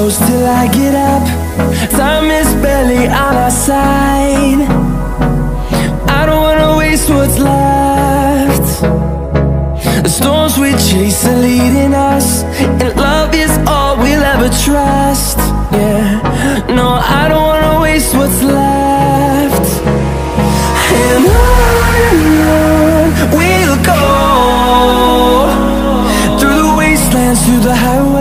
close till I get up. Time is barely on our side. I don't wanna waste what's left. The storms we chase are leading us, and love is all we'll ever trust. Yeah, no, I don't wanna waste what's left. And on we'll go, through the wastelands, through the highways,